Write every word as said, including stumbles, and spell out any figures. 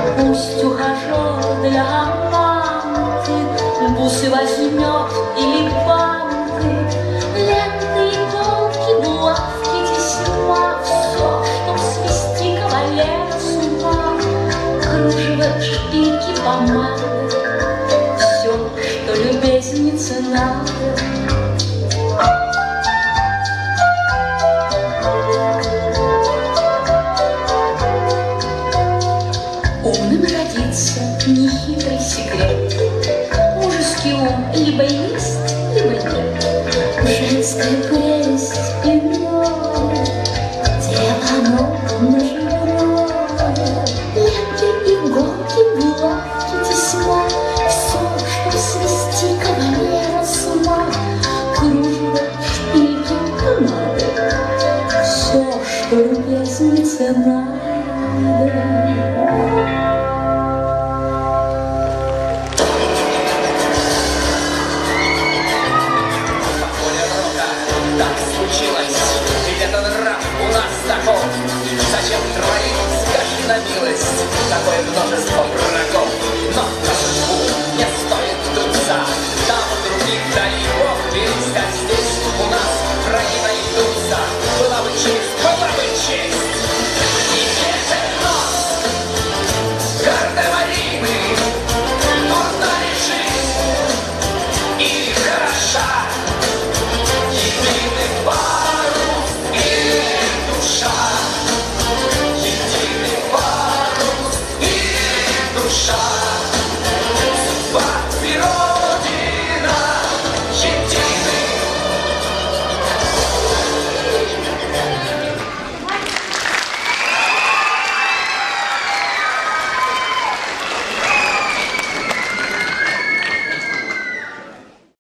Пусть ухажер для аманты бусы возьмет или банты, ленты, иголки, булавки, тесьма, все, что свести кавалера с ума, кружево, шпильки, помады, все, что любезнице надо. Умным родится нехитрый секрет. Мужеский ум либо есть, либо нет. Женская прелесть